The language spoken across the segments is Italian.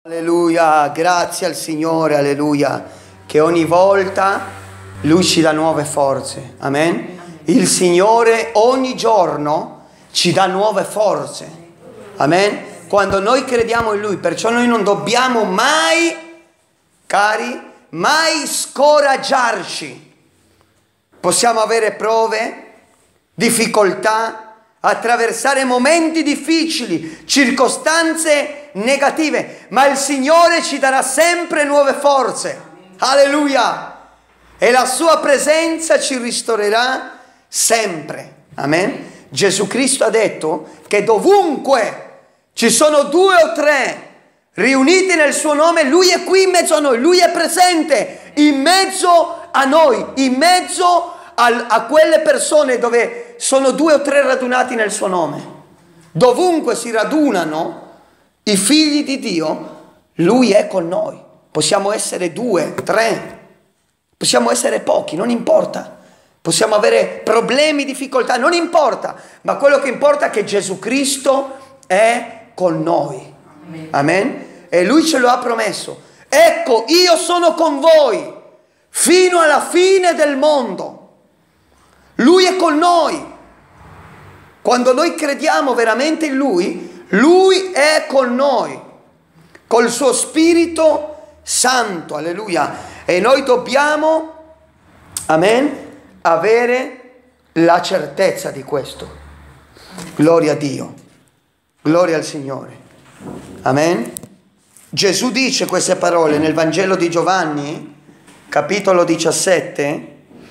Alleluia, grazie al Signore, alleluia, che ogni volta Lui ci dà nuove forze, amen? Il Signore ogni giorno ci dà nuove forze, amen? Quando noi crediamo in Lui, perciò noi non dobbiamo mai, cari, mai scoraggiarci. Possiamo avere prove, difficoltà, attraversare momenti difficili, circostanze negative, ma il Signore ci darà sempre nuove forze. Alleluia! E la sua presenza ci ristorerà sempre. Amen? Gesù Cristo ha detto che dovunque ci sono 2 o 3 riuniti nel suo nome, Lui è qui in mezzo a noi, Lui è presente in mezzo a noi, in mezzo a quelle persone dove sono 2 o 3 radunati nel suo nome. Dovunque si radunano i figli di Dio, Lui è con noi. Possiamo essere 2, 3, possiamo essere pochi, non importa. Possiamo avere problemi, difficoltà, non importa. Ma quello che importa è che Gesù Cristo è con noi. Amen? E Lui ce lo ha promesso. Ecco, io sono con voi fino alla fine del mondo. Lui è con noi. Quando noi crediamo veramente in Lui, Lui è con noi, col suo Spirito Santo, alleluia. E noi dobbiamo, amen, avere la certezza di questo. Gloria a Dio, gloria al Signore, amen. Gesù dice queste parole nel Vangelo di Giovanni, capitolo 17,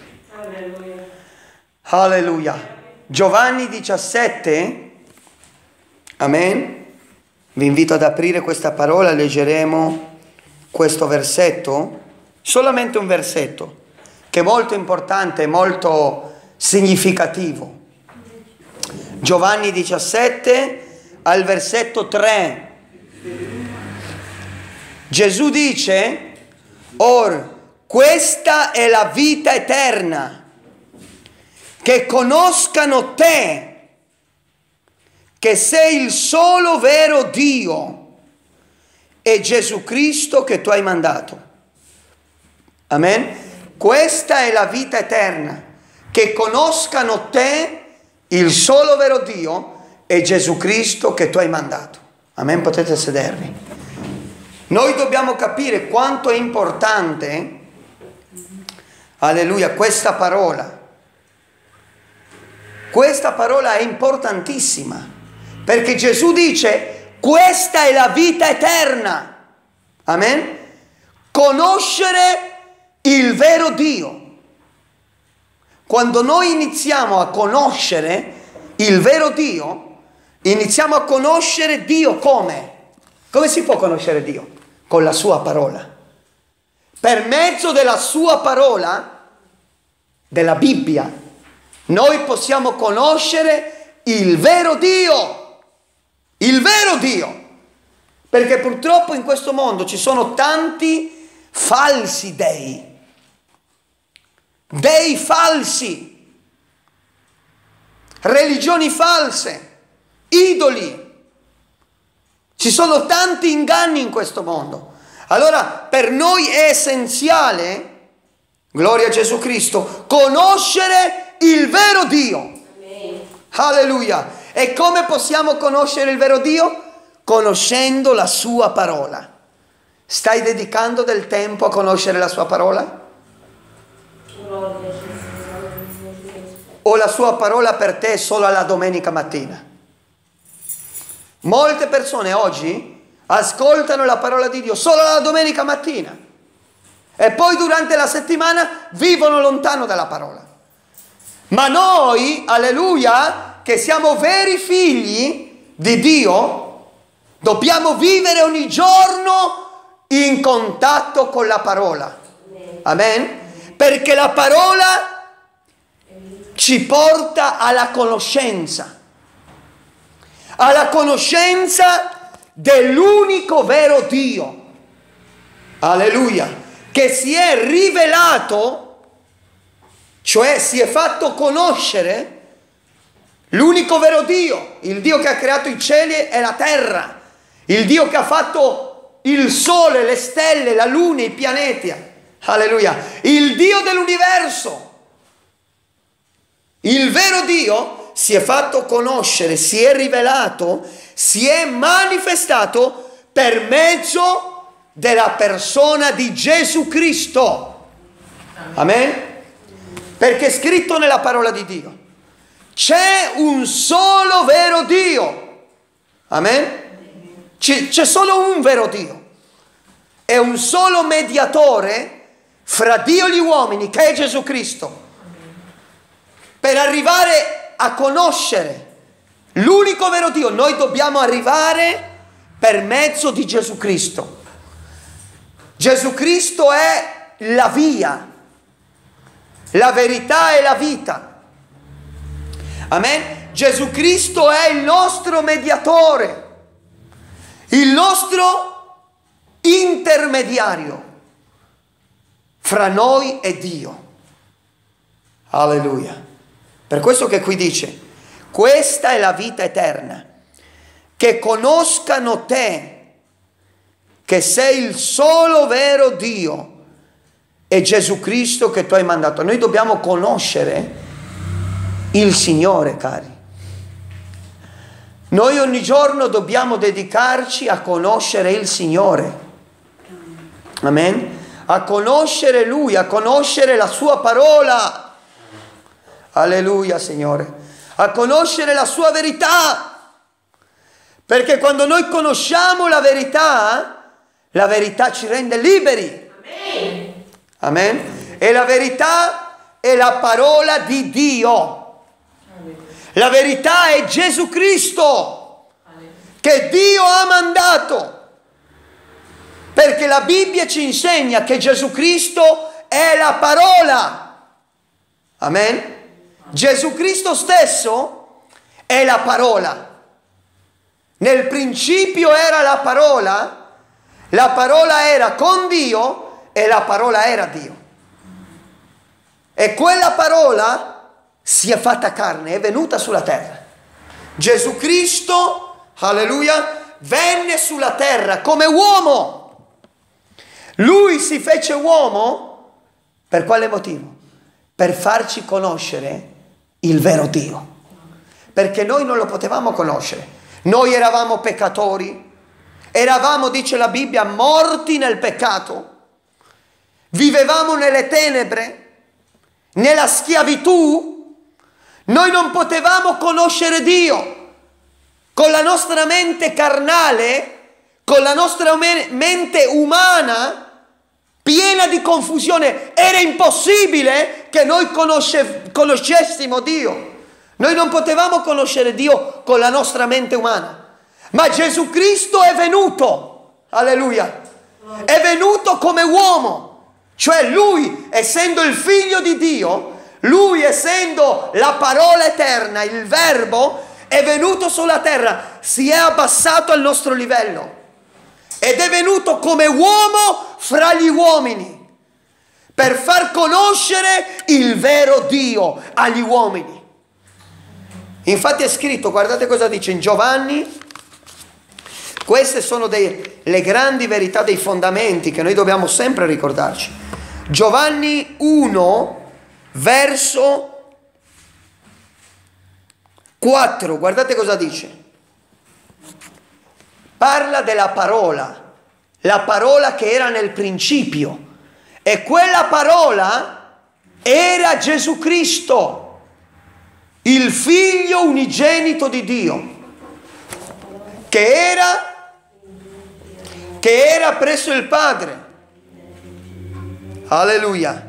alleluia. Giovanni 17, amen. Vi invito ad aprire questa parola, leggeremo questo versetto, solamente un versetto, che è molto importante, molto significativo. Giovanni 17, al versetto 3. Gesù dice: or questa è la vita eterna, che conoscano te, che sei il solo vero Dio, e Gesù Cristo che tu hai mandato. Amen? Questa è la vita eterna, che conoscano te, il solo vero Dio, e Gesù Cristo che tu hai mandato. Amen? Potete sedervi. Noi dobbiamo capire quanto è importante, alleluia, questa parola. Questa parola è importantissima, perché Gesù dice: questa è la vita eterna. Amen? Conoscere il vero Dio. Quando noi iniziamo a conoscere il vero Dio, iniziamo a conoscere Dio come? Come si può conoscere Dio? Con la sua parola. Per mezzo della sua parola, della Bibbia, noi possiamo conoscere il vero Dio. Il vero Dio. Perché purtroppo in questo mondo ci sono tanti falsi dei. Dei falsi. Religioni false. Idoli. Ci sono tanti inganni in questo mondo. Allora, per noi è essenziale, gloria a Gesù Cristo, conoscere il vero Dio. Alleluia. E come possiamo conoscere il vero Dio? Conoscendo la sua parola. Stai dedicando del tempo a conoscere la sua parola? O la sua parola per te è solo alla domenica mattina? Molte persone oggi ascoltano la parola di Dio solo la domenica mattina e poi durante la settimana vivono lontano dalla parola. Ma noi, alleluia, che siamo veri figli di Dio, dobbiamo vivere ogni giorno in contatto con la parola. Amen? Perché la parola ci porta alla conoscenza dell'unico vero Dio. Alleluia. Che si è rivelato, cioè si è fatto conoscere l'unico vero Dio, il Dio che ha creato i cieli e la terra, il Dio che ha fatto il sole, le stelle, la luna, i pianeti. Alleluia. Il Dio dell'universo. Il vero Dio si è fatto conoscere, si è rivelato, si è manifestato per mezzo della persona di Gesù Cristo. Amen? Perché è scritto nella parola di Dio: c'è un solo vero Dio. Amen? C'è solo un vero Dio. È un solo mediatore fra Dio e gli uomini, che è Gesù Cristo. Per arrivare a conoscere l'unico vero Dio, noi dobbiamo arrivare per mezzo di Gesù Cristo. Gesù Cristo è la via, la verità e la vita. Amen? Gesù Cristo è il nostro mediatore, il nostro intermediario fra noi e Dio. Alleluia. Per questo che qui dice: questa è la vita eterna, che conoscano te, che sei il solo vero Dio, e Gesù Cristo che tu hai mandato. Noi dobbiamo conoscere il Signore, cari. Noi ogni giorno dobbiamo dedicarci a conoscere il Signore. Amen? A conoscere Lui, a conoscere la Sua parola. Alleluia, Signore. A conoscere la Sua verità. Perché quando noi conosciamo la verità ci rende liberi. Amen. Amen. E la verità è la parola di Dio. La verità è Gesù Cristo, che Dio ha mandato. Perché la Bibbia ci insegna che Gesù Cristo è la parola. Amen. Gesù Cristo stesso è la parola. Nel principio era la parola era con Dio e la parola era Dio. E quella parola si è fatta carne, è venuta sulla terra. Gesù Cristo, alleluia, venne sulla terra come uomo. Lui si fece uomo per quale motivo? Per farci conoscere il vero Dio. Perché noi non lo potevamo conoscere. Noi eravamo peccatori, eravamo, dice la Bibbia, morti nel peccato, vivevamo nelle tenebre, nella schiavitù. Noi non potevamo conoscere Dio con la nostra mente carnale, con la nostra mente umana piena di confusione. Era impossibile che noi conoscessimo Dio. Noi non potevamo conoscere Dio con la nostra mente umana. Ma Gesù Cristo è venuto, alleluia, è venuto come uomo. Cioè Lui, essendo il figlio di Dio, Lui, essendo la parola eterna, il verbo, è venuto sulla terra, si è abbassato al nostro livello ed è venuto come uomo fra gli uomini per far conoscere il vero Dio agli uomini. Infatti è scritto, guardate cosa dice in Giovanni. Queste sono le grandi verità dei fondamenti che noi dobbiamo sempre ricordarci. Giovanni 1 verso 4, guardate cosa dice. Parla della parola, la parola che era nel principio, e quella parola era Gesù Cristo, il figlio unigenito di Dio, che era presso il Padre. Alleluia.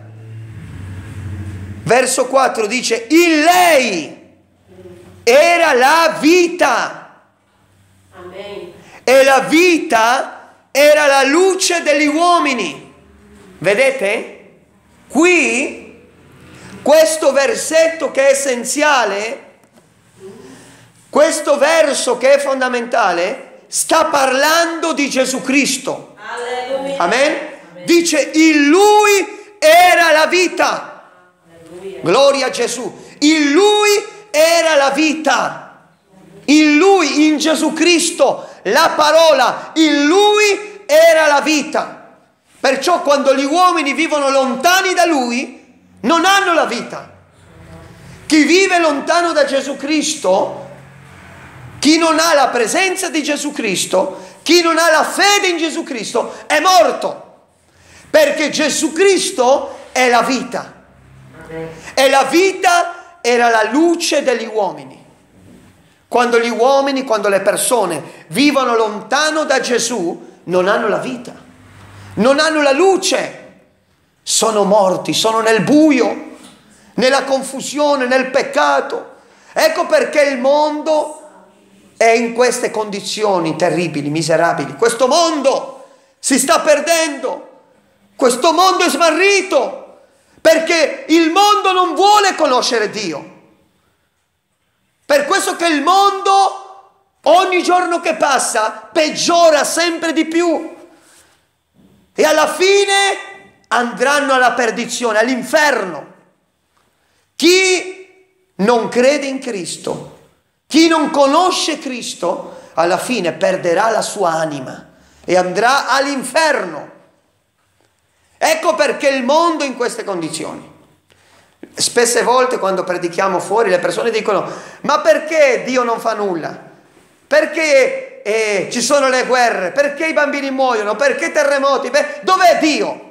Verso 4 dice: in lei era la vita. Amen. E la vita era la luce degli uomini. Vedete? Qui, questo versetto che è essenziale, questo verso che è fondamentale, sta parlando di Gesù Cristo. Alleluia. Amen? Dice: in Lui era la vita. Alleluia. Gloria a Gesù. In Lui era la vita. In Lui, in Gesù Cristo, la parola, in Lui era vita. Perciò quando gli uomini vivono lontani da Lui, non hanno la vita. Chi vive lontano da Gesù Cristo, chi non ha la presenza di Gesù Cristo, chi non ha la fede in Gesù Cristo, è morto. Perché Gesù Cristo è la vita. E la vita era la luce degli uomini. Quando gli uomini, quando le persone vivono lontano da Gesù, non hanno la vita, non hanno la luce, sono morti, sono nel buio, nella confusione, nel peccato. Ecco perché il mondo è in queste condizioni terribili, miserabili. Questo mondo si sta perdendo, questo mondo è smarrito, perché il mondo non vuole conoscere Dio. Per questo che il mondo, ogni giorno che passa, peggiora sempre di più. E alla fine andranno alla perdizione, all'inferno. Chi non crede in Cristo, chi non conosce Cristo, alla fine perderà la sua anima e andrà all'inferno. Ecco perché il mondo è in queste condizioni. Spesse volte quando predichiamo fuori le persone dicono: ma perché Dio non fa nulla? Perché ci sono le guerre? Perché i bambini muoiono? Perché terremoti? Dov'è Dio?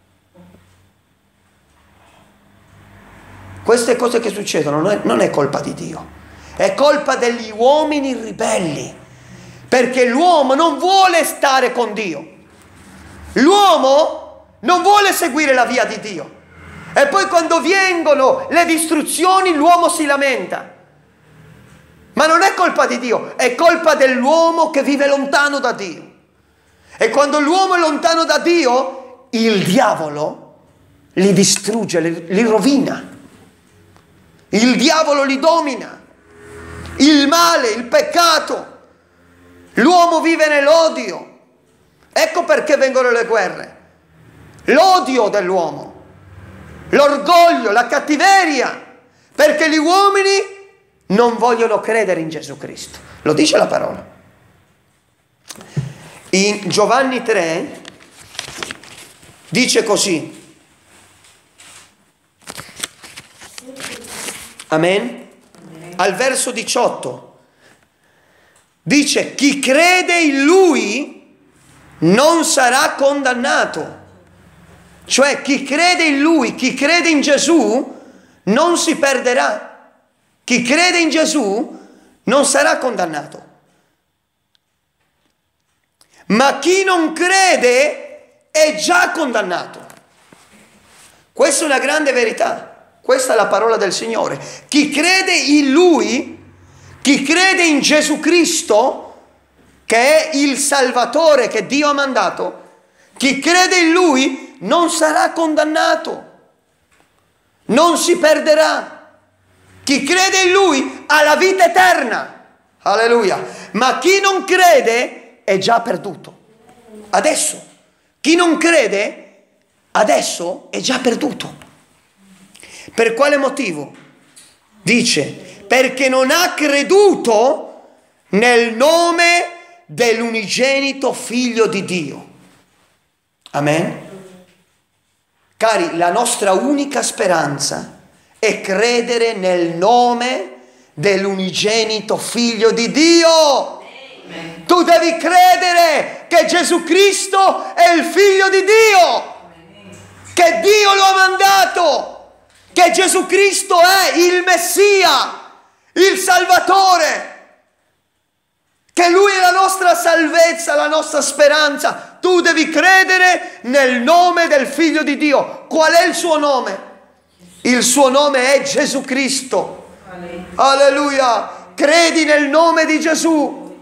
Queste cose che succedono non è colpa di Dio, è colpa degli uomini ribelli, perché l'uomo non vuole stare con Dio, l'uomo non vuole seguire la via di Dio. E poi quando vengono le distruzioni l'uomo si lamenta. Ma non è colpa di Dio, è colpa dell'uomo che vive lontano da Dio. E quando l'uomo è lontano da Dio, il diavolo li distrugge, li rovina. Il diavolo li domina. Il male, il peccato. L'uomo vive nell'odio. Ecco perché vengono le guerre. L'odio dell'uomo. L'orgoglio, la cattiveria, perché gli uomini non vogliono credere in Gesù Cristo. Lo dice la parola. In Giovanni 3 dice così. Amen? Al verso 18 dice: chi crede in Lui non sarà condannato. Cioè chi crede in Lui, chi crede in Gesù non si perderà. Chi crede in Gesù non sarà condannato. Ma chi non crede è già condannato. Questa è una grande verità. Questa è la parola del Signore. Chi crede in Lui, chi crede in Gesù Cristo, che è il Salvatore che Dio ha mandato, chi crede in Lui non sarà condannato, non si perderà. Chi crede in Lui ha la vita eterna. Alleluia. Ma chi non crede è già perduto. Adesso. Chi non crede adesso è già perduto. Per quale motivo? Dice: perché non ha creduto nel nome dell'unigenito Figlio di Dio. Amen. Cari, la nostra unica speranza è credere nel nome dell'unigenito Figlio di Dio. Amen. Tu devi credere che Gesù Cristo è il Figlio di Dio, amen, che Dio lo ha mandato, che Gesù Cristo è il Messia, il Salvatore, che Lui è la nostra salvezza, la nostra speranza. Tu devi credere nel nome del Figlio di Dio. Qual è il suo nome? Il suo nome è Gesù Cristo. Alleluia. Credi nel nome di Gesù.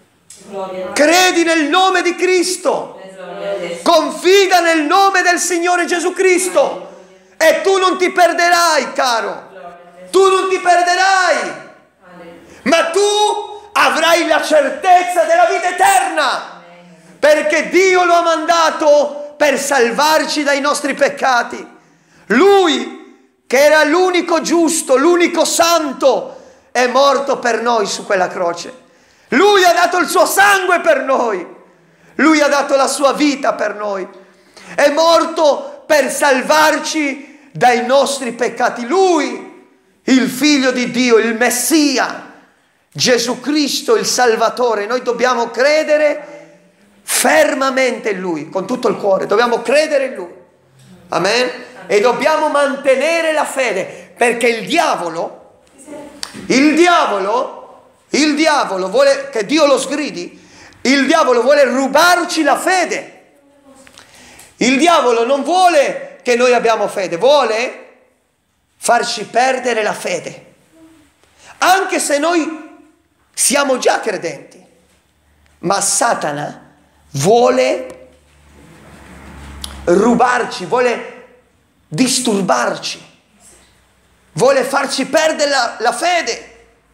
Credi nel nome di Cristo. Confida nel nome del Signore Gesù Cristo. E tu non ti perderai, caro. Tu non ti perderai. Ma tu avrai la certezza della vita eterna, perché Dio lo ha mandato per salvarci dai nostri peccati. Lui, che era l'unico giusto, l'unico santo, è morto per noi su quella croce. Lui ha dato il suo sangue per noi. Lui ha dato la sua vita per noi. È morto per salvarci dai nostri peccati. Lui, il Figlio di Dio, il Messia, Gesù Cristo, il Salvatore. Noi dobbiamo credere fermamente in Lui, con tutto il cuore. Dobbiamo credere in Lui. Amen? E dobbiamo mantenere la fede, perché il diavolo vuole che Dio lo sgridi. Il diavolo vuole rubarci la fede. Il diavolo non vuole che noi abbiamo fede, vuole farci perdere la fede. Anche se noi siamo già credenti. Ma Satana vuole rubarci, vuole disturbarci, vuole farci perdere la fede.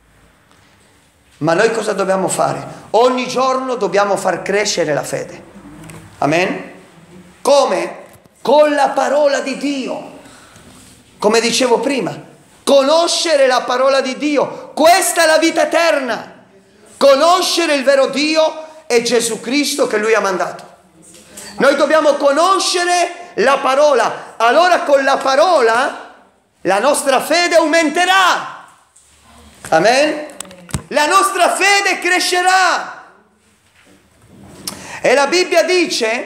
Ma noi cosa dobbiamo fare? Ogni giorno dobbiamo far crescere la fede. Amen? Come? Con la parola di Dio. Come dicevo prima, conoscere la parola di Dio. Questa è la vita eterna. Conoscere il vero Dio e Gesù Cristo che Lui ha mandato. Noi dobbiamo conoscere la parola. Allora con la parola la nostra fede aumenterà. Amen? La nostra fede crescerà. E la Bibbia dice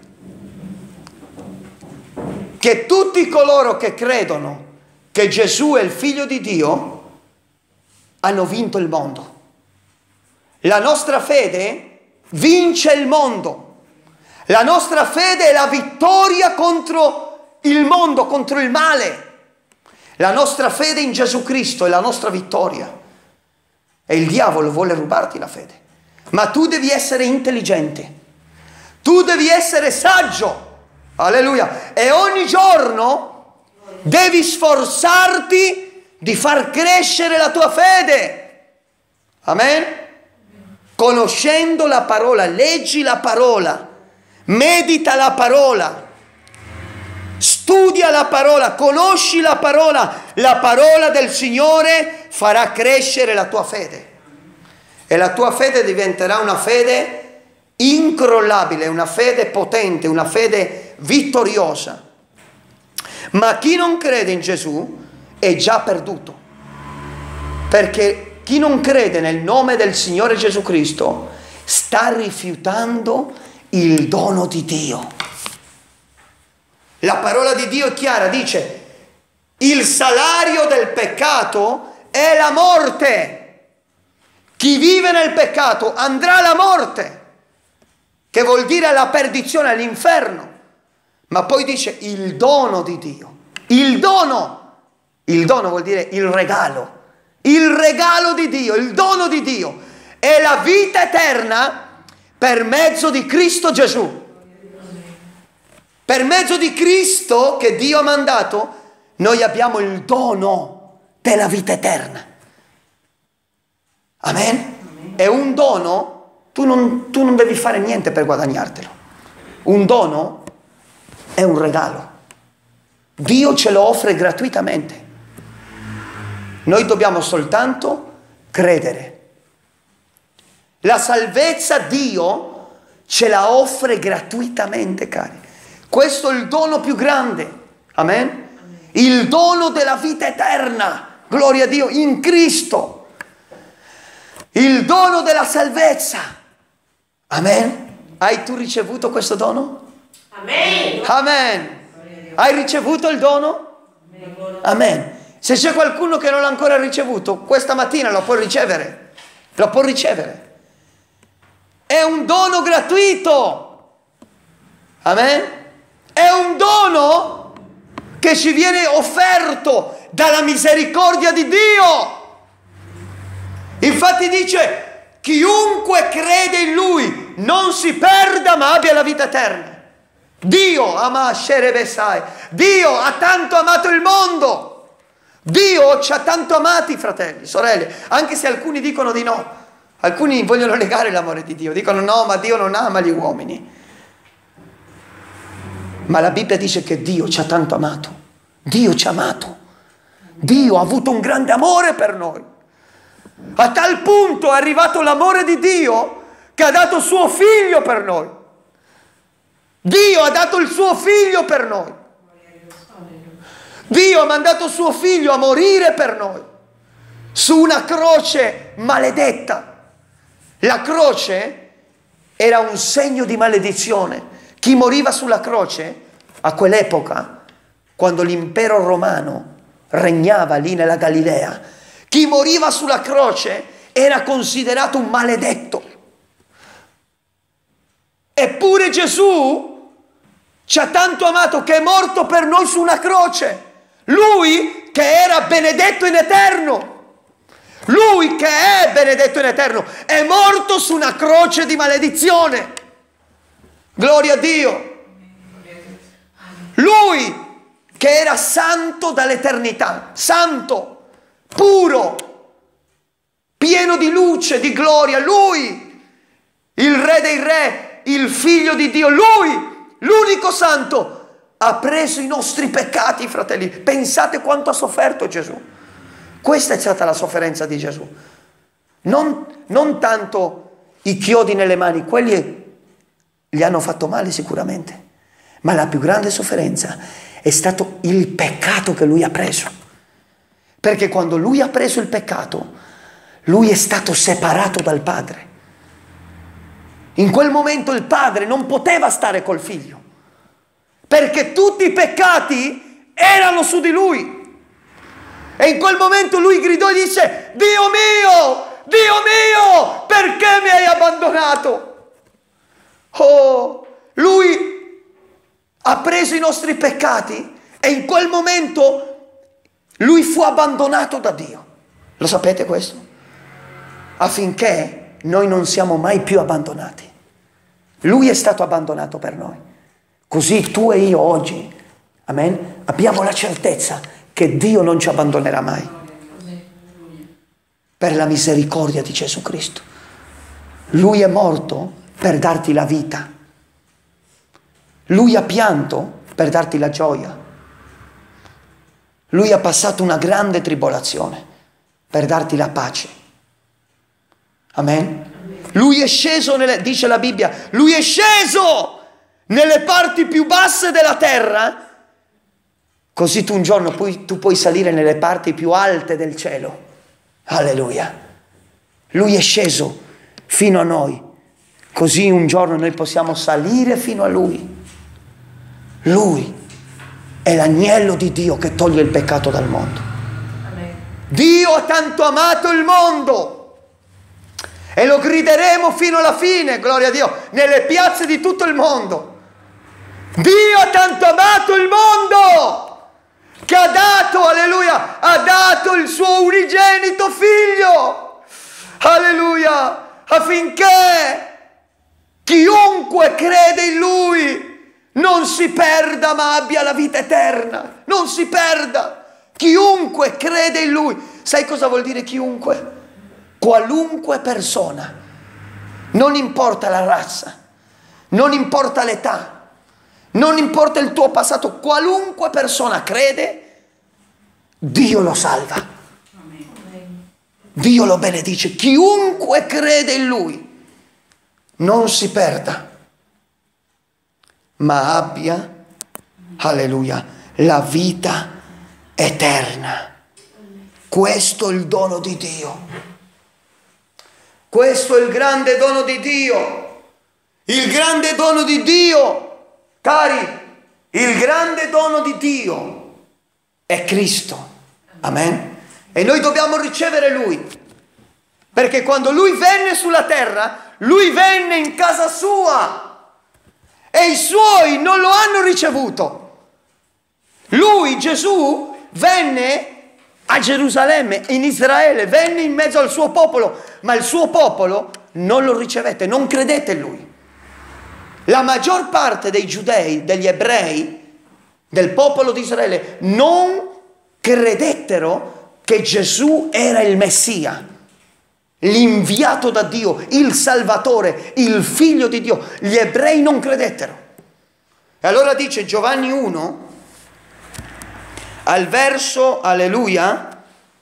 che tutti coloro che credono che Gesù è il Figlio di Dio hanno vinto il mondo. La nostra fede vince il mondo. La nostra fede è la vittoria contro il mondo, contro il male. La nostra fede in Gesù Cristo è la nostra vittoria. E il diavolo vuole rubarti la fede. Ma tu devi essere intelligente. Tu devi essere saggio. Alleluia. E ogni giorno devi sforzarti di far crescere la tua fede. Amen? Conoscendo la parola, leggi la parola, medita la parola, studia la parola, conosci la parola del Signore farà crescere la tua fede. E la tua fede diventerà una fede incrollabile, una fede potente, una fede vittoriosa. Ma chi non crede in Gesù è già perduto, perché chi non crede nel nome del Signore Gesù Cristo sta rifiutando il dono di Dio. La parola di Dio è chiara, dice: il salario del peccato è la morte. Chi vive nel peccato andrà alla morte, che vuol dire la perdizione, all'inferno. Ma poi dice il dono di Dio. Il dono vuol dire il regalo di Dio, il dono di Dio è la vita eterna per mezzo di Cristo Gesù. Per mezzo di Cristo che Dio ha mandato, noi abbiamo il dono della vita eterna. Amen? È un dono, tu non devi fare niente per guadagnartelo. Un dono è un regalo. Dio ce lo offre gratuitamente. Noi dobbiamo soltanto credere. La salvezza Dio ce la offre gratuitamente, cari. Questo è il dono più grande. Amen? Il dono della vita eterna. Gloria a Dio, in Cristo. Il dono della salvezza. Amen? Hai tu ricevuto questo dono? Amen. Amen. Hai ricevuto il dono? Amen. Se c'è qualcuno che non l'ha ancora ricevuto, questa mattina lo può ricevere. Lo può ricevere. È un dono gratuito. Amen. È un dono che ci viene offerto dalla misericordia di Dio. Infatti dice: chiunque crede in Lui non si perda ma abbia la vita eterna. Dio ama Sherebesai. Dio ha tanto amato il mondo. Dio ci ha tanto amati, fratelli, sorelle, anche se alcuni dicono di no. Alcuni vogliono negare l'amore di Dio, dicono no, ma Dio non ama gli uomini. Ma la Bibbia dice che Dio ci ha tanto amato. Dio ci ha amato. Dio ha avuto un grande amore per noi. A tal punto è arrivato l'amore di Dio che ha dato suo figlio per noi. Dio ha dato il suo figlio per noi. Dio ha mandato suo figlio a morire per noi su una croce maledetta. La croce era un segno di maledizione. Chi moriva sulla croce a quell'epoca, quando l'impero romano regnava lì nella Galilea, chi moriva sulla croce era considerato un maledetto. Eppure Gesù ci ha tanto amato che è morto per noi su una croce. Lui che era benedetto in eterno, lui che è benedetto in eterno, è morto su una croce di maledizione. Gloria a Dio. Lui che era santo dall'eternità, santo, puro, pieno di luce, di gloria, lui, il Re dei Re, il Figlio di Dio, lui, l'unico santo, ha preso i nostri peccati, fratelli. Pensate quanto ha sofferto Gesù. Questa è stata la sofferenza di Gesù. Non tanto i chiodi nelle mani, quelli gli hanno fatto male sicuramente, ma la più grande sofferenza è stato il peccato che lui ha preso. Perché quando lui ha preso il peccato, lui è stato separato dal Padre. In quel momento il Padre non poteva stare col figlio, perché tutti i peccati erano su di lui. E in quel momento lui gridò e disse: Dio mio, perché mi hai abbandonato? Oh, lui ha preso i nostri peccati e in quel momento lui fu abbandonato da Dio. Lo sapete questo? Affinché noi non siamo mai più abbandonati. Lui è stato abbandonato per noi. Così tu e io oggi, amen, abbiamo la certezza che Dio non ci abbandonerà mai. Per la misericordia di Gesù Cristo. Lui è morto per darti la vita. Lui ha pianto per darti la gioia. Lui ha passato una grande tribolazione per darti la pace. Amen. Lui è sceso, dice la Bibbia, lui è sceso nelle parti più basse della terra, così tu un giorno tu puoi salire nelle parti più alte del cielo. Alleluia. Lui è sceso fino a noi, così un giorno noi possiamo salire fino a lui. Lui è l'agnello di Dio che toglie il peccato dal mondo. Amen. Dio ha tanto amato il mondo e lo grideremo fino alla fine, gloria a Dio, nelle piazze di tutto il mondo. Dio ha tanto amato il mondo che ha dato, alleluia, ha dato il suo unigenito figlio, alleluia, affinché chiunque crede in lui non si perda ma abbia la vita eterna. Non si perda. Chiunque crede in lui. Sai cosa vuol dire chiunque? Qualunque persona. Non importa la razza, non importa l'età, non importa il tuo passato. Qualunque persona crede, Dio lo salva. Dio lo benedice. Chiunque crede in lui non si perda, ma abbia, alleluia, la vita eterna. Questo è il dono di Dio. Questo è il grande dono di Dio. Il grande dono di Dio, cari, il grande dono di Dio è Cristo. Amen. E noi dobbiamo ricevere Lui. Perché quando Lui venne sulla terra, Lui venne in casa sua. E i suoi non lo hanno ricevuto. Lui, Gesù, venne a Gerusalemme, in Israele, venne in mezzo al suo popolo, ma il suo popolo non lo ricevette, non credette in lui. La maggior parte dei giudei, degli ebrei, del popolo di Israele, non credettero che Gesù era il Messia, l'inviato da Dio, il Salvatore, il Figlio di Dio. Gli ebrei non credettero. E allora dice Giovanni 1, al verso, alleluia,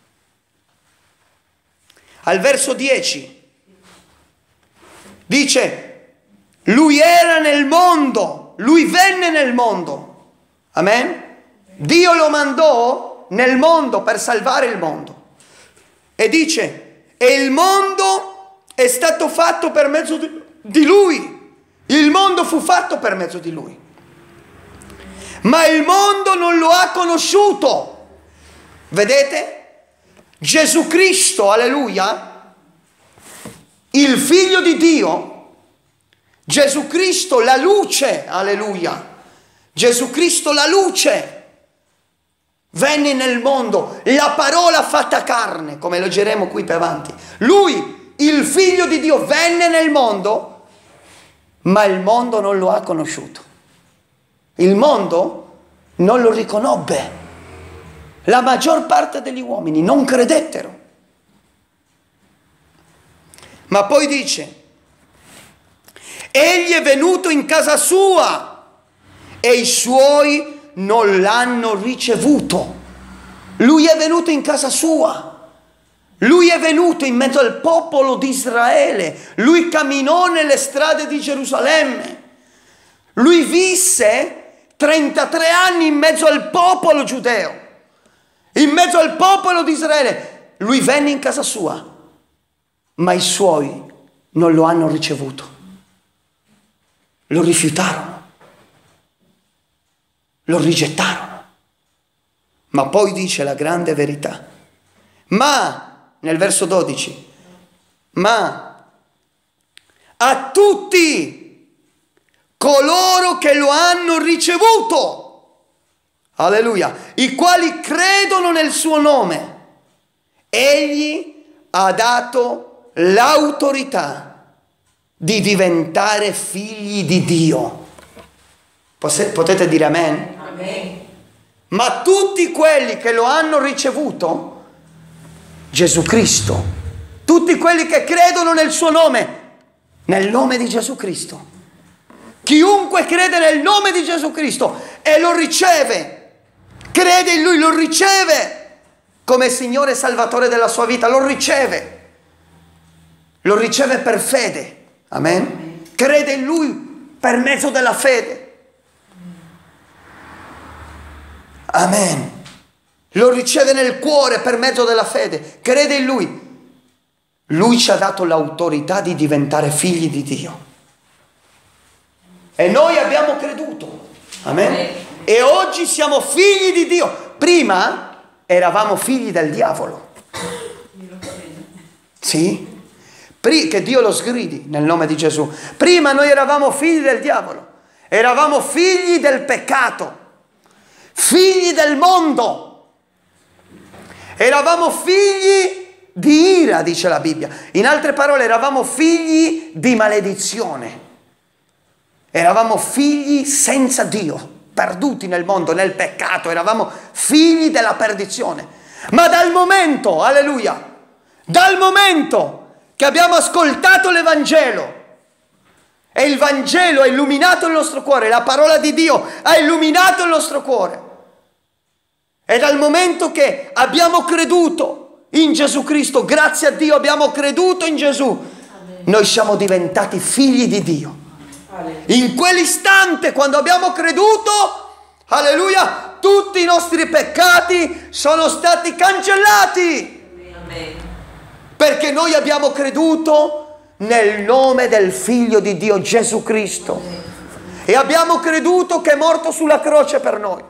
al verso 10, dice: Lui era nel mondo lui venne nel mondo. Amen? Dio lo mandò nel mondo per salvare il mondo. E dice, e il mondo è stato fatto per mezzo di lui. Il mondo fu fatto per mezzo di lui. Ma il mondo non lo ha conosciuto. Vedete? Gesù Cristo, alleluia, il Figlio di Dio, Gesù Cristo la luce, alleluia, Gesù Cristo la luce, venne nel mondo, la parola fatta carne, come leggeremo qui più avanti. Lui, il Figlio di Dio, venne nel mondo, ma il mondo non lo ha conosciuto. Il mondo non lo riconobbe. La maggior parte degli uomini non credettero. Ma poi dice, egli è venuto in casa sua e i suoi non l'hanno ricevuto. Lui è venuto in casa sua. Lui è venuto in mezzo al popolo di Israele. Lui camminò nelle strade di Gerusalemme. Lui visse 33 anni in mezzo al popolo giudeo. In mezzo al popolo di Israele. Lui venne in casa sua, ma i suoi non lo hanno ricevuto. Lo rifiutarono. Lo rigettarono. Ma poi dice la grande verità. Ma, nel verso 12, ma a tutti coloro che lo hanno ricevuto, alleluia, i quali credono nel suo nome, egli ha dato l'autorità di diventare figli di Dio. Potete dire amen? Amen. Ma tutti quelli che lo hanno ricevuto, Gesù Cristo, tutti quelli che credono nel suo nome, nel nome di Gesù Cristo, chiunque crede nel nome di Gesù Cristo e lo riceve, crede in Lui, lo riceve come Signore e Salvatore della sua vita, lo riceve per fede, amen? Crede in Lui per mezzo della fede, amen? Lo riceve nel cuore per mezzo della fede, crede in Lui. Lui ci ha dato l'autorità di diventare figli di Dio. E noi abbiamo creduto, amen? E oggi siamo figli di Dio. Prima eravamo figli del diavolo. Sì? Che Dio lo sgridi nel nome di Gesù. Prima noi eravamo figli del diavolo. Eravamo figli del peccato. Figli del mondo. Eravamo figli di ira, dice la Bibbia. In altre parole, eravamo figli di maledizione. Eravamo figli senza Dio, perduti nel mondo, nel peccato. Eravamo figli della perdizione. Ma dal momento, alleluia, dal momento che abbiamo ascoltato l'Evangelo e il Vangelo ha illuminato il nostro cuore, la parola di Dio ha illuminato il nostro cuore, e dal momento che abbiamo creduto in Gesù Cristo, grazie a Dio abbiamo creduto in Gesù, noi siamo diventati figli di Dio. In quell'istante, quando abbiamo creduto, alleluia, tutti i nostri peccati sono stati cancellati. Perché noi abbiamo creduto nel nome del Figlio di Dio, Gesù Cristo. E abbiamo creduto che è morto sulla croce per noi.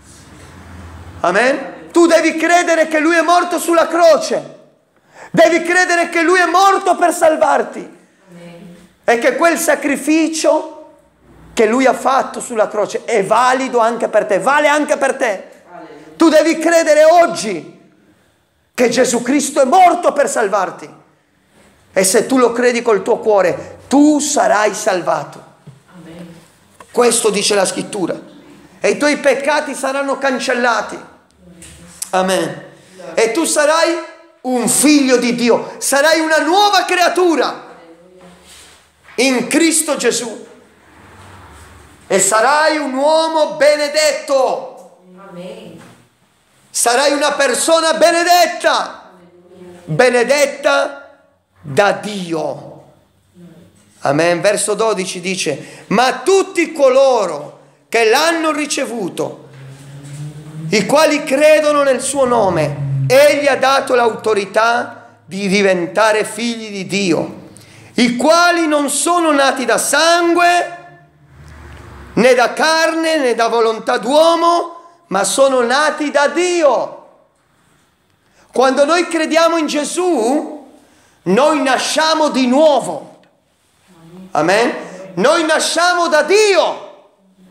Amen? Tu devi credere che Lui è morto sulla croce. Devi credere che Lui è morto per salvarti. E che quel sacrificio che Lui ha fatto sulla croce è valido anche per te, vale anche per te. Tu devi credere oggi che Gesù Cristo è morto per salvarti. E se tu lo credi col tuo cuore, tu sarai salvato. Questo dice la Scrittura. E i tuoi peccati saranno cancellati. Amen. E tu sarai un figlio di Dio, sarai una nuova creatura in Cristo Gesù, e sarai un uomo benedetto. Amen. Sarai una persona benedetta, benedetta da Dio. Amen. Verso 12 dice: ma tutti coloro che l'hanno ricevuto, i quali credono nel suo nome, egli ha dato l'autorità di diventare figli di Dio, i quali non sono nati da sangue, né da carne, né da volontà d'uomo, ma sono nati da Dio. Quando noi crediamo in Gesù, noi nasciamo di nuovo. Amen? Noi nasciamo da Dio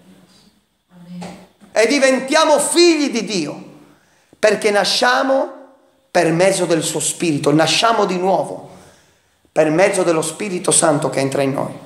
e diventiamo figli di Dio, perché nasciamo per mezzo del suo Spirito, nasciamo di nuovo per mezzo dello Spirito Santo che entra in noi.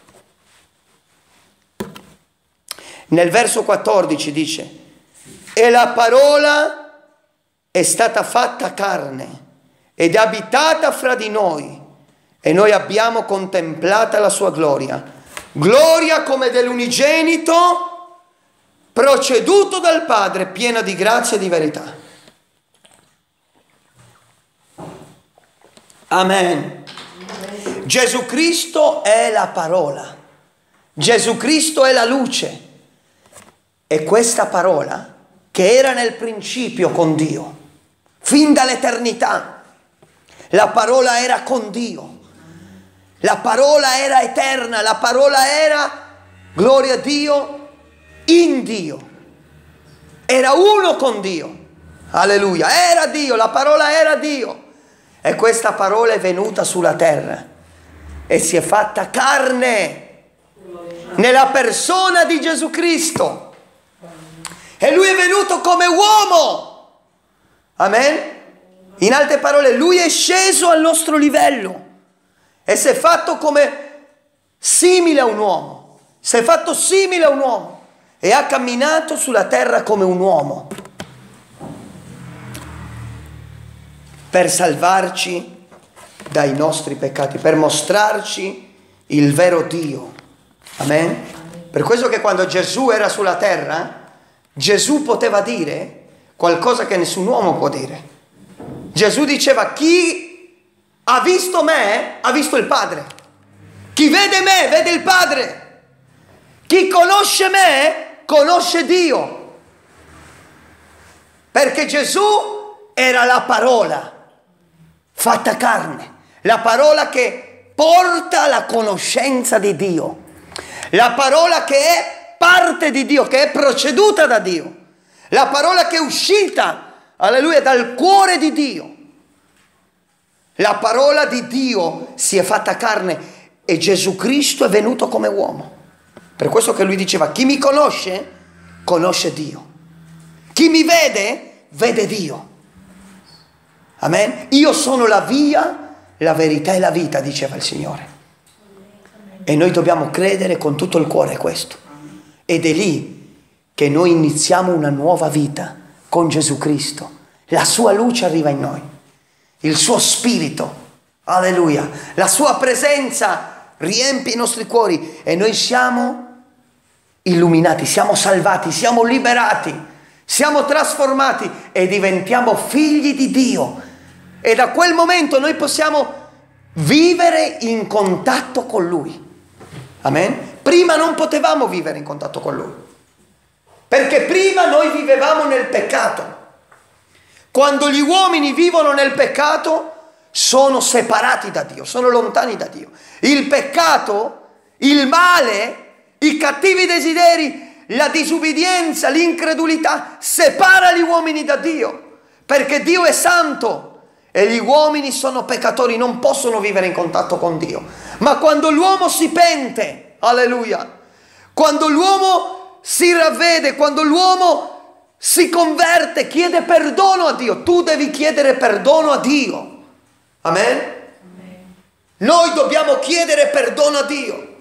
Nel verso 14 dice: e la parola è stata fatta carne ed è abitata fra di noi, e noi abbiamo contemplata la sua gloria, gloria come dell'unigenito proceduto dal Padre, piena di grazia e di verità. Amen. Gesù Cristo è la parola, Gesù Cristo è la luce, e questa parola che era nel principio con Dio, fin dall'eternità, la parola era con Dio, la parola era eterna, la parola era, gloria a Dio, in Dio, era uno con Dio, alleluia, era Dio, la parola era Dio, e questa parola è venuta sulla terra e si è fatta carne nella persona di Gesù Cristo. E lui è venuto come uomo. Amen? In altre parole, lui è sceso al nostro livello e si è fatto come simile a un uomo. Si è fatto simile a un uomo e ha camminato sulla terra come un uomo per salvarci dai nostri peccati, per mostrarci il vero Dio. Amen? Per questo che quando Gesù era sulla terra, Gesù poteva dire qualcosa che nessun uomo può dire. Gesù diceva: chi ha visto me ha visto il Padre, chi vede me vede il Padre, chi conosce me conosce Dio, perché Gesù era la parola fatta carne, la parola che porta la conoscenza di Dio, la parola che è parte di Dio, che è proceduta da Dio, la parola che è uscita, alleluia, dal cuore di Dio. La parola di Dio si è fatta carne e Gesù Cristo è venuto come uomo. Per questo che lui diceva: chi mi conosce conosce Dio, chi mi vede vede Dio. Amen? Io sono la via, la verità e la vita, diceva il Signore, e noi dobbiamo credere con tutto il cuore questo. Ed è lì che noi iniziamo una nuova vita con Gesù Cristo. La sua luce arriva in noi, il suo spirito, alleluia, la sua presenza riempie i nostri cuori e noi siamo illuminati, siamo salvati, siamo liberati, siamo trasformati e diventiamo figli di Dio. E da quel momento noi possiamo vivere in contatto con Lui. Amen? Prima non potevamo vivere in contatto con Lui, perché prima noi vivevamo nel peccato. Quando gli uomini vivono nel peccato sono separati da Dio, sono lontani da Dio. Il peccato, il male, i cattivi desideri, la disubbidienza, l'incredulità separa gli uomini da Dio, perché Dio è santo e gli uomini sono peccatori, non possono vivere in contatto con Dio. Ma quando l'uomo si pente, alleluia, quando l'uomo si ravvede, quando l'uomo si converte, chiede perdono a Dio. Tu devi chiedere perdono a Dio. Amen? Noi dobbiamo chiedere perdono a Dio.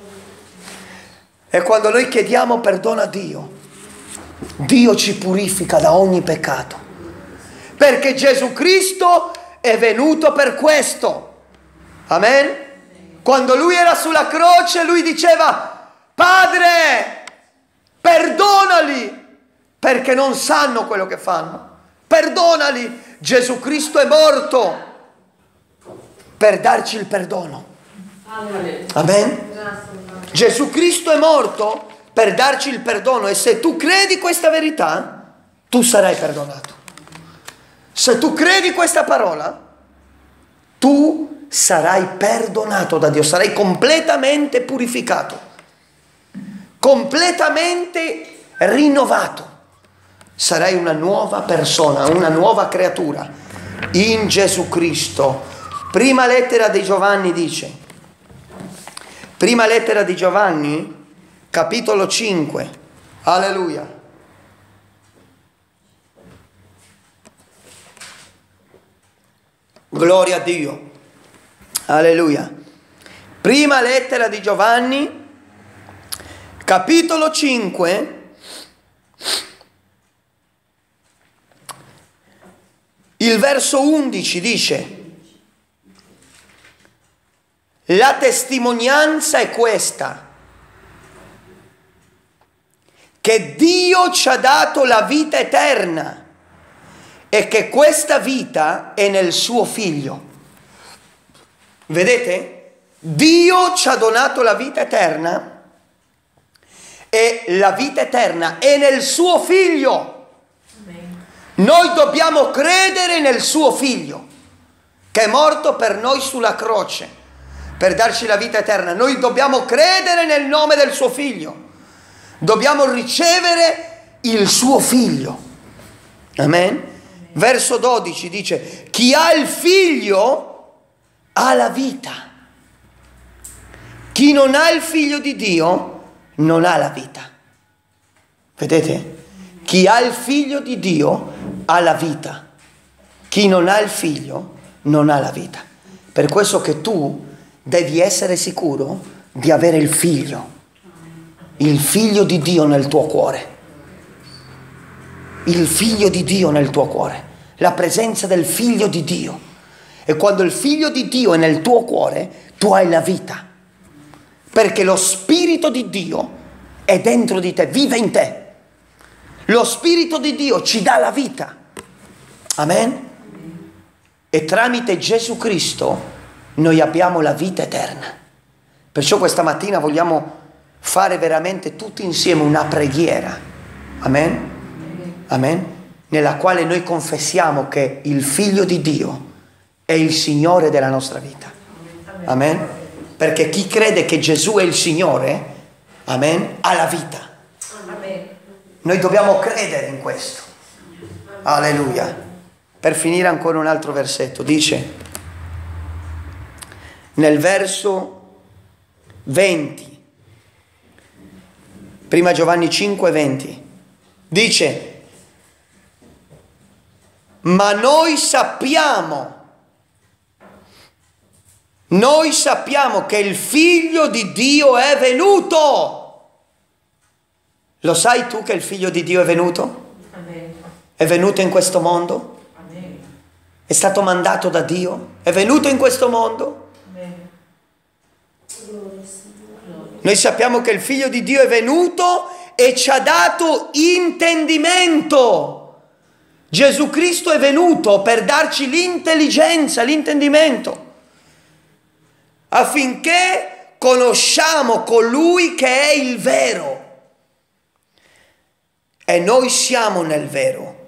E quando noi chiediamo perdono a Dio, Dio ci purifica da ogni peccato, perché Gesù Cristo è venuto per questo. Amen? Quando lui era sulla croce, lui diceva: Padre, perdonali, perché non sanno quello che fanno. Perdonali. Gesù Cristo è morto per darci il perdono. Amen. Gesù Cristo è morto per darci il perdono, e se tu credi questa verità, tu sarai perdonato. Se tu credi questa parola, tu sarai perdonato da Dio, sarai completamente purificato, completamente rinnovato. Sarai una nuova persona, una nuova creatura in Gesù Cristo. Prima lettera di Giovanni dice, prima lettera di Giovanni, capitolo 5, alleluia. Gloria a Dio, alleluia. Prima lettera di Giovanni, capitolo 5, il verso 11 dice: la testimonianza è questa, che Dio ci ha dato la vita eterna e che questa vita è nel suo Figlio. Vedete? Dio ci ha donato la vita eterna e la vita eterna è nel suo Figlio. Noi dobbiamo credere nel suo Figlio, che è morto per noi sulla croce, per darci la vita eterna. Noi dobbiamo credere nel nome del suo Figlio. Dobbiamo ricevere il suo Figlio. Amen. Verso 12 dice: chi ha il Figlio ha la vita. Chi non ha il Figlio di Dio non ha la vita. Vedete? Chi ha il Figlio di Dio ha la vita. Chi non ha il Figlio non ha la vita. Per questo che tu devi essere sicuro di avere il Figlio di Dio nel tuo cuore. Il Figlio di Dio nel tuo cuore, la presenza del Figlio di Dio. E quando il Figlio di Dio è nel tuo cuore, tu hai la vita, perché lo Spirito di Dio è dentro di te, vive in te. Lo Spirito di Dio ci dà la vita. Amen. E tramite Gesù Cristo noi abbiamo la vita eterna. Perciò questa mattina vogliamo fare veramente tutti insieme una preghiera. Amen. Amen. Nella quale noi confessiamo che il Figlio di Dio è il Signore della nostra vita. Amen. Perché chi crede che Gesù è il Signore, amen, ha la vita. Noi dobbiamo credere in questo. Alleluia. Per finire ancora un altro versetto. Dice nel verso 20, prima Giovanni 5, 20, dice: ma noi sappiamo che il Figlio di Dio è venuto. Lo sai tu che il Figlio di Dio è venuto? Amen. È venuto in questo mondo? Amen. È stato mandato da Dio? È venuto in questo mondo? Amen. Noi sappiamo che il Figlio di Dio è venuto e ci ha dato intendimento. Gesù Cristo è venuto per darci l'intelligenza, l'intendimento, affinché conosciamo colui che è il vero. E noi siamo nel vero,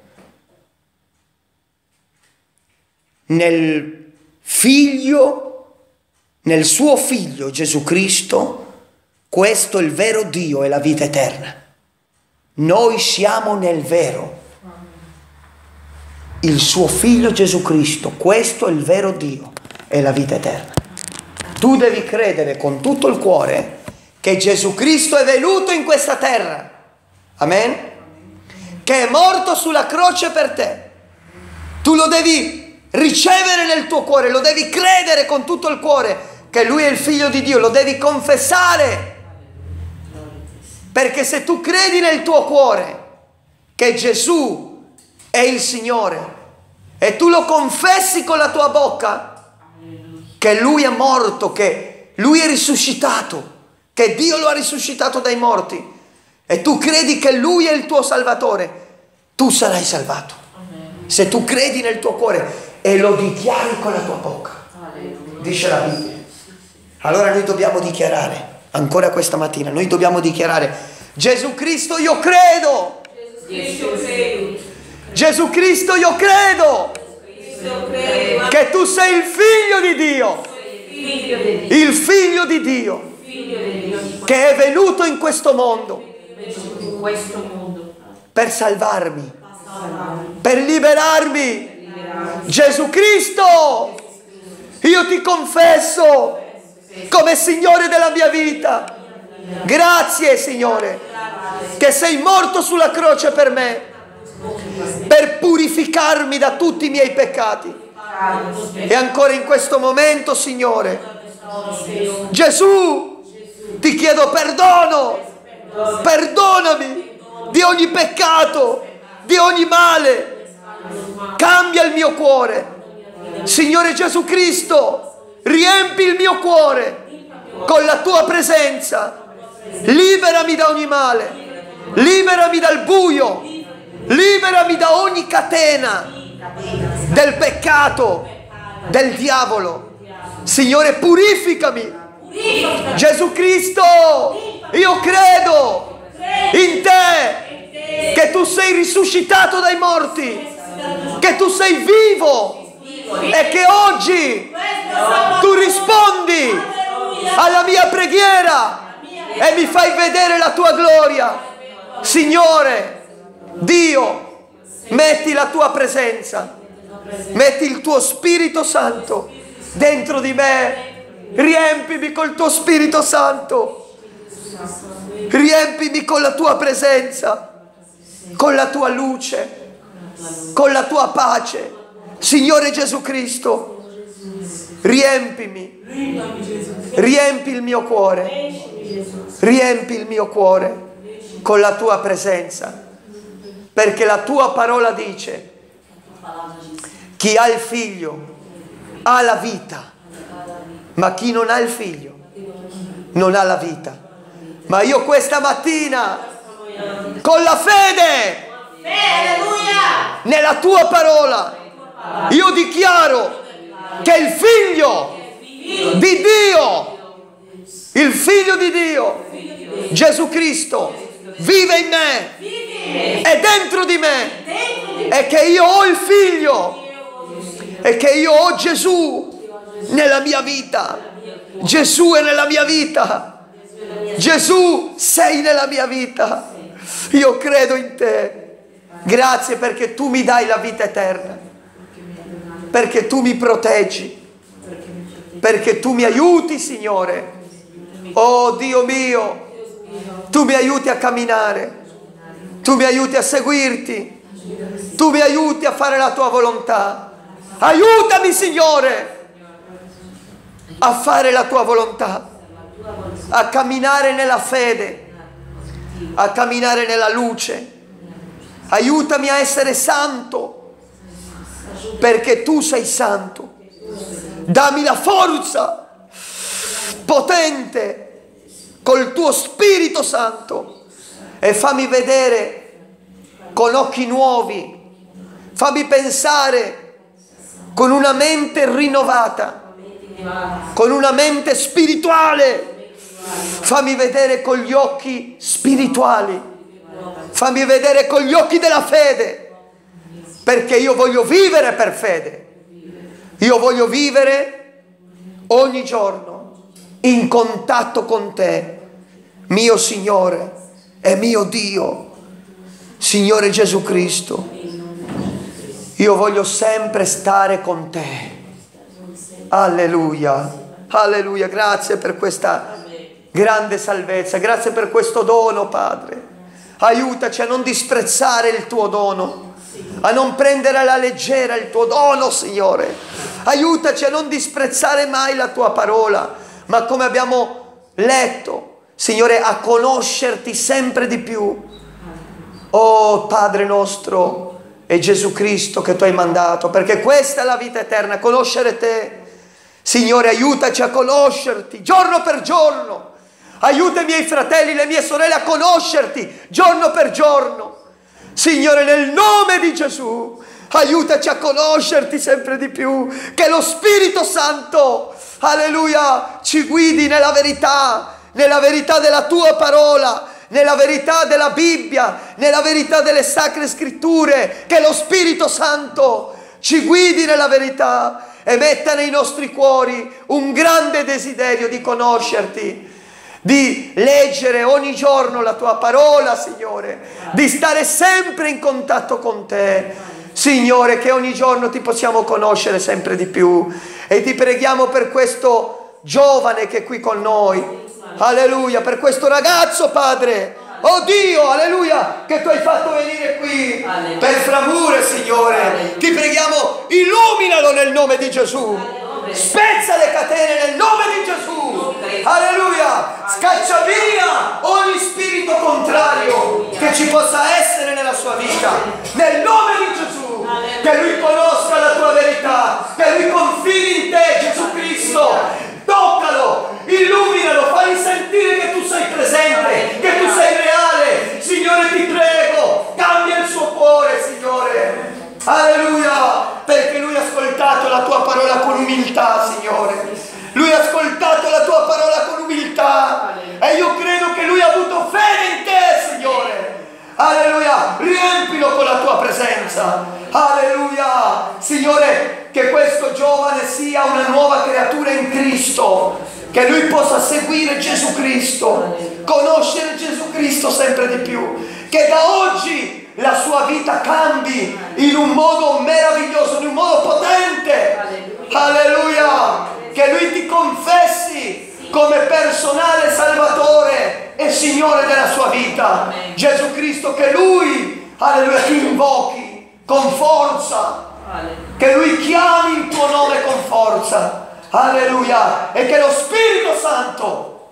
nel Figlio, nel suo Figlio Gesù Cristo. Questo è il vero Dio e la vita eterna. Noi siamo nel vero. Il suo Figlio Gesù Cristo, questo è il vero Dio e la vita eterna. Tu devi credere con tutto il cuore che Gesù Cristo è venuto in questa terra, amen? Che è morto sulla croce per te. Tu lo devi ricevere nel tuo cuore, lo devi credere con tutto il cuore che Lui è il Figlio di Dio, lo devi confessare. Perché se tu credi nel tuo cuore che Gesù è il Signore e tu lo confessi con la tua bocca che Lui è morto, che Lui è risuscitato, che Dio lo ha risuscitato dai morti, e tu credi che Lui è il tuo Salvatore, tu sarai salvato. Se tu credi nel tuo cuore e lo dichiari con la tua bocca, dice la Bibbia. Allora noi dobbiamo dichiarare, ancora questa mattina, noi dobbiamo dichiarare: Gesù Cristo, io credo. Gesù Cristo, io credo che tu sei il figlio di Dio. Il figlio di Dio che è venuto in questo mondo per salvarmi, per liberarmi. Gesù Cristo, io ti confesso come Signore della mia vita. Grazie, Signore, che sei morto sulla croce per me, per purificarmi da tutti i miei peccati. E ancora in questo momento, Signore Gesù, ti chiedo perdono. Perdonami di ogni peccato, di ogni male. Cambia il mio cuore. Signore Gesù Cristo, riempi il mio cuore con la tua presenza. Liberami da ogni male, liberami dal buio, liberami da ogni catena del peccato, del diavolo. Signore, purificami. Gesù Cristo, io credo in te, che tu sei risuscitato dai morti, che tu sei vivo e che oggi tu rispondi alla mia preghiera e mi fai vedere la tua gloria. Signore Dio, metti la tua presenza, metti il tuo Spirito Santo dentro di me. Riempimi col tuo Spirito Santo, riempimi con la tua presenza, con la tua luce, con la tua pace. Signore Gesù Cristo, riempimi, riempi il mio cuore, riempi il mio cuore con la tua presenza, perché la tua parola dice: chi ha il figlio ha la vita, ma chi non ha il figlio non ha la vita. Ma io questa mattina, con la fede nella tua parola, io dichiaro che il figlio di Dio, il figlio di Dio, Gesù Cristo, vive in me, è dentro di me, e che io ho il figlio, e che io ho Gesù nella mia vita. Gesù è nella mia vita. Gesù, sei nella mia vita. Io credo in te. Grazie perché tu mi dai la vita eterna, perché tu mi proteggi, perché tu mi aiuti, Signore. Oh Dio mio, tu mi aiuti a camminare, tu mi aiuti a seguirti, tu mi aiuti a fare la tua volontà. Aiutami, Signore, a fare la tua volontà, a camminare nella fede, a camminare nella luce. Aiutami a essere santo, perché tu sei santo. Dammi la forza potente col tuo Spirito Santo e fammi vedere con occhi nuovi, fammi pensare con una mente rinnovata, con una mente spirituale. Fammi vedere con gli occhi spirituali, fammi vedere con gli occhi della fede, perché io voglio vivere per fede. Io voglio vivere ogni giorno in contatto con te, mio Signore e mio Dio. Signore Gesù Cristo, io voglio sempre stare con te. Alleluia, alleluia. Grazie per questa grande salvezza, grazie per questo dono, Padre. Aiutaci a non disprezzare il tuo dono, a non prendere alla leggera il tuo dono, Signore. Aiutaci a non disprezzare mai la tua parola, ma come abbiamo letto, Signore, a conoscerti sempre di più. Oh Padre nostro e Gesù Cristo che tu hai mandato, perché questa è la vita eterna, conoscere te. Signore, aiutaci a conoscerti giorno per giorno. Aiuta i miei fratelli, le mie sorelle a conoscerti giorno per giorno. Signore, nel nome di Gesù, aiutaci a conoscerti sempre di più. Che lo Spirito Santo alleluia, ci guidi nella verità della tua parola, nella verità della Bibbia, nella verità delle sacre scritture, che lo Spirito Santo ci guidi nella verità e metta nei nostri cuori un grande desiderio di conoscerti, di leggere ogni giorno la tua parola, Signore, di stare sempre in contatto con te, Signore, che ogni giorno ti possiamo conoscere sempre di più. E ti preghiamo per questo giovane che è qui con noi, alleluia, per questo ragazzo, Padre, oh Dio, alleluia, che tu hai fatto venire qui per Framure, Signore. Ti preghiamo, illuminalo nel nome di Gesù, spezza le catene nel nome di Gesù, alleluia, scaccia via ogni spirito contrario che ci possa essere nella sua vita, nel nome di Gesù, che lui conosca la tua verità, che lui confidi in te, Gesù Cristo. Toccalo, illuminalo, fai sentire che tu sei presente, che tu sei reale, Signore, ti prego, cambia il suo cuore, Signore, alleluia, perché lui ha ascoltato la tua parola con umiltà, Signore, lui ha ascoltato la tua parola con umiltà e io credo che lui ha avuto fede in te, Signore, alleluia, riempilo con la tua presenza, alleluia, Signore, che questo giovane sia una nuova creatura in Cristo, che lui possa seguire Gesù Cristo, conoscere Gesù Cristo sempre di più, che da oggi la sua vita cambi in un modo meraviglioso, in un modo potente, alleluia, che lui ti confessi come personale Salvatore e Signore della sua vita, Gesù Cristo, che lui, alleluia, ti invochi con forza, che lui chiami il tuo nome con forza, alleluia, e che lo Spirito Santo,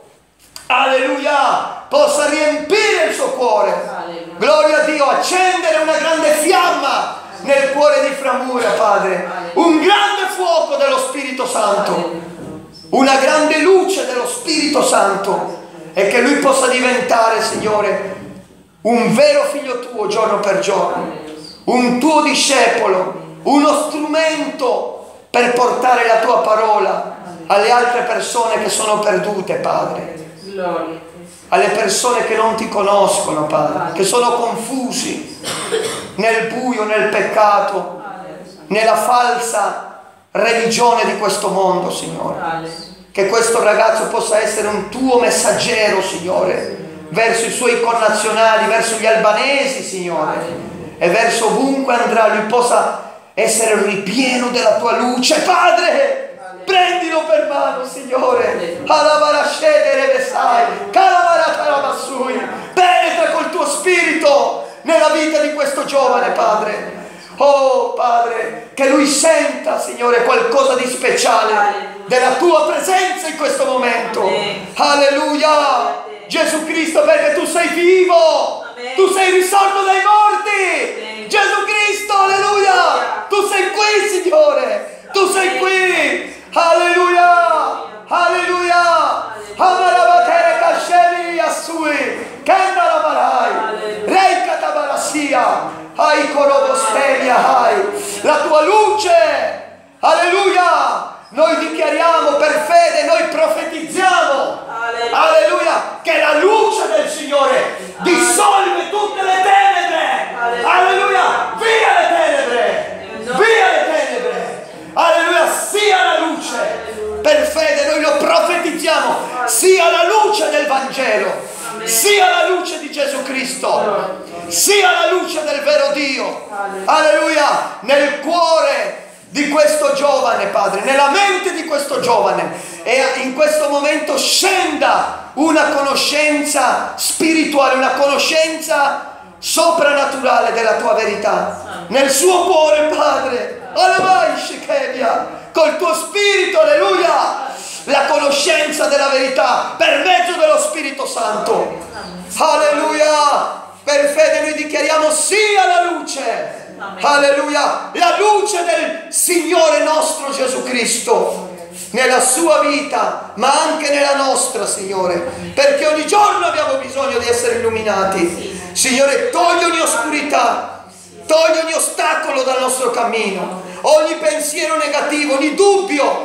alleluia, possa riempire il suo cuore, gloria a Dio, accendere una grande fiamma nel cuore di Framure, Padre, un grande fuoco dello Spirito Santo, una grande luce dello Spirito Santo, e che lui possa diventare, Signore, un vero figlio tuo giorno per giorno, un tuo discepolo, uno strumento per portare la tua parola alle altre persone che sono perdute, Padre, alle persone che non ti conoscono, Padre, che sono confusi nel buio, nel peccato, nella falsa religione di questo mondo, Signore. Che questo ragazzo possa essere un tuo messaggero, Signore, verso i suoi connazionali, verso gli albanesi, Signore, e verso ovunque andrà lui possa essere ripieno della tua luce, Padre. Prendilo per mano, Signore, penetra col tuo spirito nella vita di questo giovane, Padre. Oh Padre, che lui senta, Signore, qualcosa di speciale della tua presenza in questo momento. Alleluia, Gesù Cristo, perché tu sei vivo, tu sei risorto dai morti, Gesù Cristo, alleluia, tu sei qui, Signore, tu sei qui. Alleluia, alleluia, amarabatere kashevi asui, kenda marai, reika tabarasia, ai korobostelia hai, la tua luce, alleluia, noi dichiariamo per fede, noi profetizziamo, alleluia, che la luce del Signore dissolve tutte le tenebre, alleluia, via le tenebre, via le tenebre, alleluia, sia la luce, per fede noi lo profetizziamo, sia la luce del Vangelo, sia la luce di Gesù Cristo, sia la luce del vero Dio, alleluia, nel cuore di questo giovane, Padre, nella mente di questo giovane, e in questo momento scenda una conoscenza spirituale, una conoscenza soprannaturale della tua verità nel suo cuore, Padre, col tuo spirito, alleluia, la conoscenza della verità per mezzo dello Spirito Santo, alleluia. Per fede noi dichiariamo sia la luce, alleluia, la luce del Signore nostro Gesù Cristo nella sua vita, ma anche nella nostra, Signore, perché ogni giorno abbiamo bisogno di essere illuminati. Signore, togli ogni oscurità, togli ogni ostacolo dal nostro cammino, ogni pensiero negativo, ogni dubbio,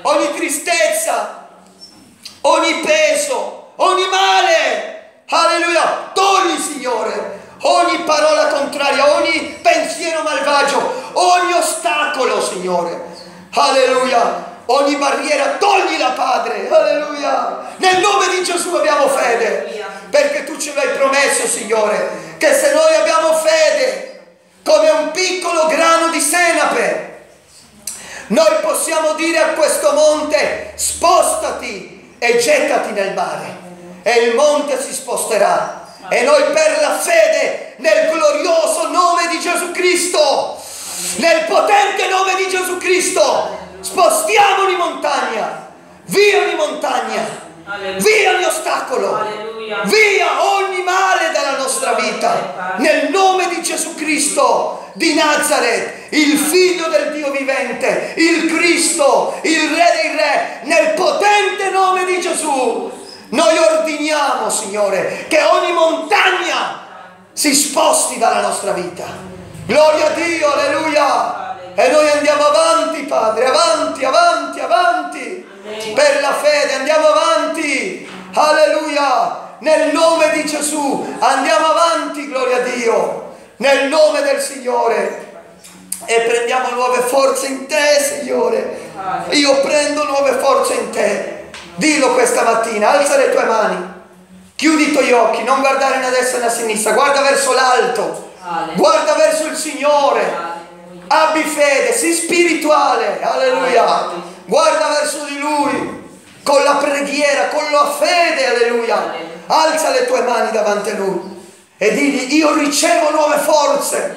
ogni tristezza, ogni peso, ogni male. Alleluia. Togli, Signore, ogni parola contraria, ogni pensiero malvagio, ogni ostacolo, Signore. Alleluia. Ogni barriera, toglila, Padre. Alleluia. Nel nome di Gesù abbiamo fede, perché tu ce l'hai promesso, Signore, che se noi abbiamo fede come un piccolo grano di senape, noi possiamo dire a questo monte: spostati e gettati nel mare, e il monte si sposterà. E noi, per la fede nel glorioso nome di Gesù Cristo, nel potente nome di Gesù Cristo, spostiamo ogni montagna, via ogni montagna, via ogni ostacolo, via ogni male dalla nostra vita, nel nome di Gesù Cristo di Nazaret, il Figlio del Dio vivente, il Cristo, il Re dei Re. Nel potente nome di Gesù noi ordiniamo, Signore, che ogni montagna si sposti dalla nostra vita. Gloria a Dio, alleluia. E noi andiamo avanti, Padre, avanti, avanti, avanti, per la fede andiamo avanti, alleluia, nel nome di Gesù andiamo avanti, gloria a Dio, nel nome del Signore. E prendiamo nuove forze in te, Signore. Io prendo nuove forze in te. Dillo questa mattina, alza le tue mani, chiudi i tuoi occhi, non guardare né a destra né a sinistra, guarda verso l'alto, guarda verso il Signore. Abbi fede, sii spirituale, alleluia. Guarda verso di Lui con la preghiera, con la fede, alleluia. Alza le tue mani davanti a Lui e digli: io ricevo nuove forze.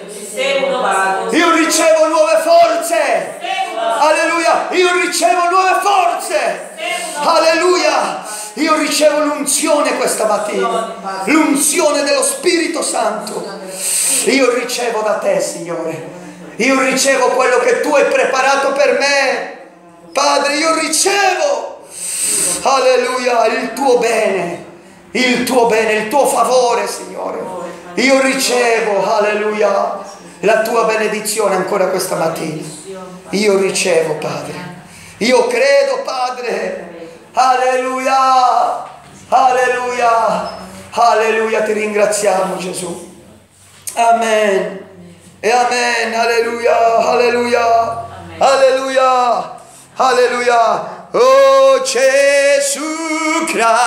Io ricevo nuove forze. Alleluia. Io ricevo nuove forze. Alleluia. Io ricevo l'unzione questa mattina, l'unzione dello Spirito Santo. Io ricevo da te, Signore. Io ricevo quello che tu hai preparato per me, Padre. Io ricevo, alleluia, il tuo bene, il tuo bene, il tuo favore, Signore. Io ricevo, alleluia, la tua benedizione ancora questa mattina. Io ricevo, Padre. Io credo, Padre. Alleluia, alleluia, alleluia. Ti ringraziamo, Gesù. Amen. E amen, alleluia, alleluia, alleluia, alleluia. Oh Gesù,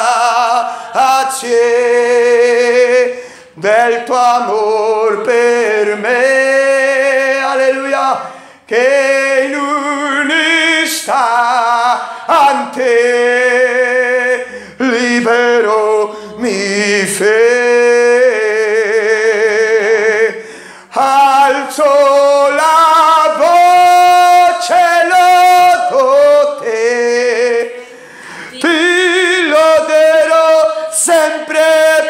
grazie del tuo amor per me, alleluia, che in un istante libero mi fece. Alzo la voce, lodo te, ti loderò sempre,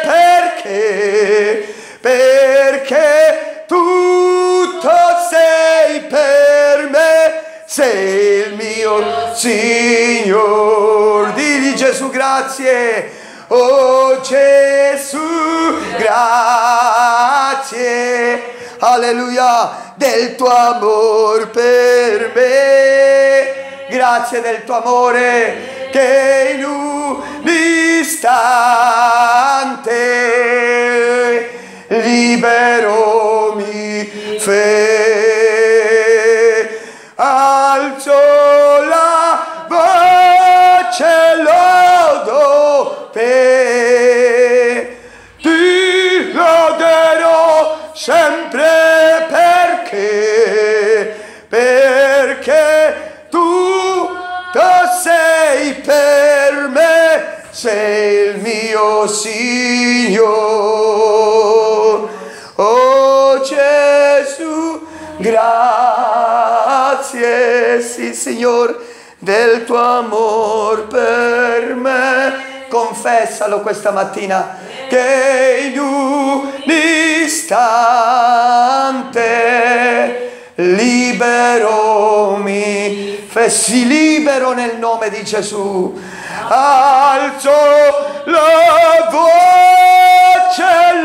perché tutto sei per me, sei il mio Signore. Digli: Gesù, grazie. Oh Gesù, grazie, alleluia, del tuo amor per me. Grazie del tuo amore che in un istante libero mi fe. Alzo la voce, lodo te, ti loderò sempre, perché tu sei per me, sei il mio Signore. Oh Gesù, grazie, sì Signore, del tuo amor per me. Confessalo questa mattina, che in un istante libero mi fessi, libero nel nome di Gesù. Alzo la voce,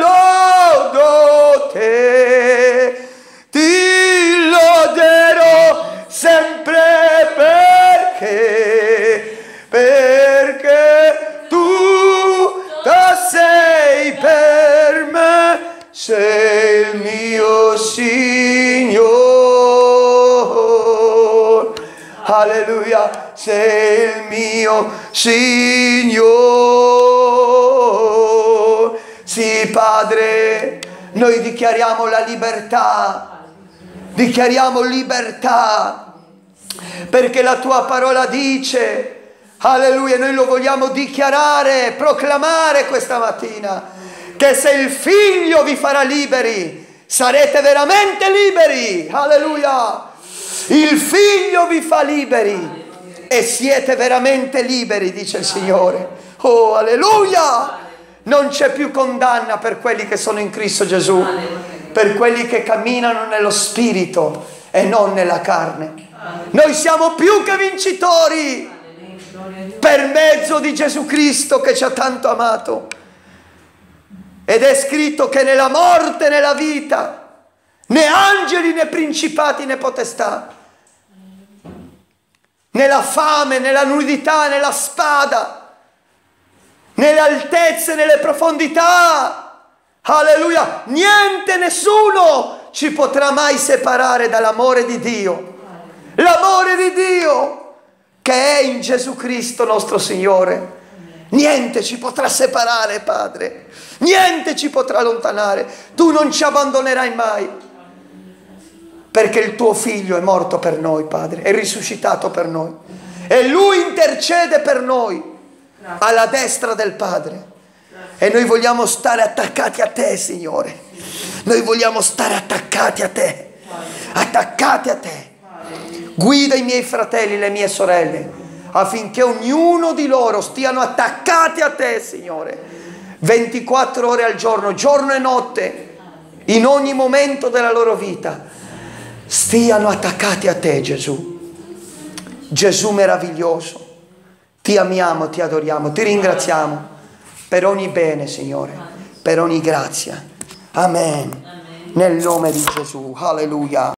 lodo te, ti loderò sempre, perché sei il mio Signore. Alleluia, sei il mio Signore. Sì, Padre, noi dichiariamo la libertà, dichiariamo libertà, perché la tua parola dice, alleluia, noi lo vogliamo dichiarare, proclamare questa mattina, che se il Figlio vi farà liberi, sarete veramente liberi. Alleluia, il Figlio vi fa liberi e siete veramente liberi, dice il Signore. Oh, alleluia! Non c'è più condanna per quelli che sono in Cristo Gesù, per quelli che camminano nello Spirito e non nella carne. Noi siamo più che vincitori per mezzo di Gesù Cristo che ci ha tanto amato. Ed è scritto che nella morte, nella vita, né angeli né principati né potestà, nella fame, nella nudità, nella spada, nelle altezze, nelle profondità, alleluia, niente, nessuno ci potrà mai separare dall'amore di Dio. L'amore di Dio che è in Gesù Cristo nostro Signore. Niente ci potrà separare, Padre, niente ci potrà allontanare. Tu non ci abbandonerai mai, perché il tuo Figlio è morto per noi, Padre, è risuscitato per noi e Lui intercede per noi alla destra del Padre. E noi vogliamo stare attaccati a te, Signore. Noi vogliamo stare attaccati a te, attaccati a te. Guida i miei fratelli, le mie sorelle, affinché ognuno di loro stiano attaccati a te, Signore, 24 ore al giorno e notte, in ogni momento della loro vita. Stiano attaccati a te, Gesù. Gesù meraviglioso. Ti amiamo, ti adoriamo, ti ringraziamo per ogni bene, Signore, per ogni grazia. Amen. Nel nome di Gesù. Alleluia.